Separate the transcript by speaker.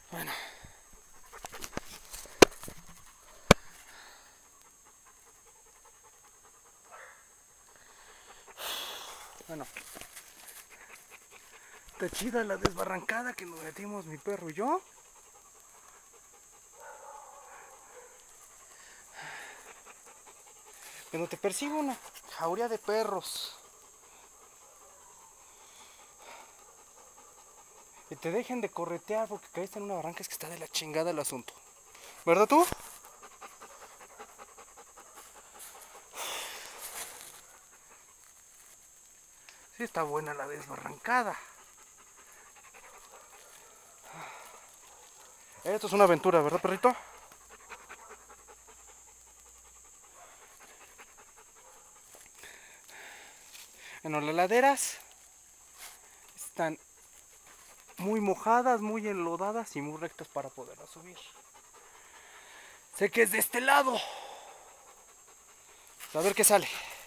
Speaker 1: Bueno. Bueno. Está chida la desbarrancada que nos metimos mi perro y yo. Cuando te persigue una jauría de perros y te dejen de corretear porque caíste en una barranca, es que está de la chingada el asunto. ¿Verdad tú? Sí está buena la desbarrancada. Esto es una aventura, ¿verdad, perrito? Bueno, las laderas están muy mojadas, muy enlodadas y muy rectas para poderlas subir. Sé que es de este lado. A ver qué sale.